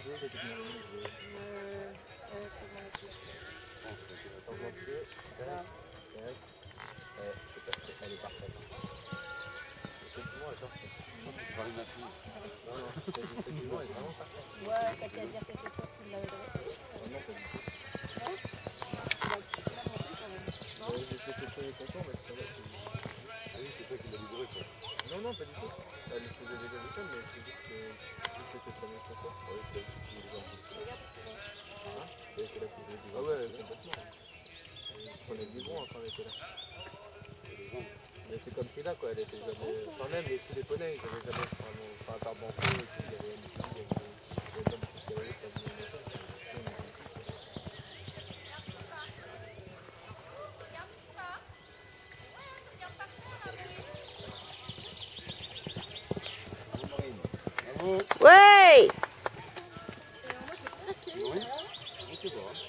Elle est parfaite. Effectivement, elle est parfaite. Non, non, effectivement, elle est vraiment parfaite. Ouais, t'as qu'à dire que c'est toi qui l'avais dressé. Non, pas du tout. Non, J'ai fait les contours, mais c'est pas moi qui... Oui, c'est toi qui l'as livré, quoi. Non, non, pas du tout. Elle le faisait déjà avec elle, mais c'est juste que c'était sa mère contour. Oui, c'est elle qui les a empêchés. Hein? C'est elle qui l'a fait. Ah ouais, complètement. Je prenais le biberon quand elle était là. Mais c'est comme Frida, quoi. Elle était jamais... Enfin, même tous les poneys, ils avaient jamais... Enfin, à part Banco et tout, il y avait une fille, il y avait pas beaucoup de calories, ça venait de l'école. ouais! Oui, c'est bon.